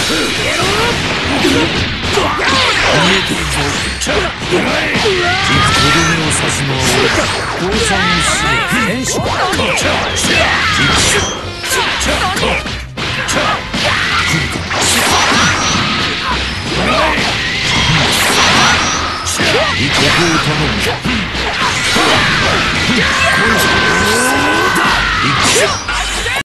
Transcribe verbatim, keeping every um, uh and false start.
すのは俺だ。降参をしろ。天使か。ここを頼む。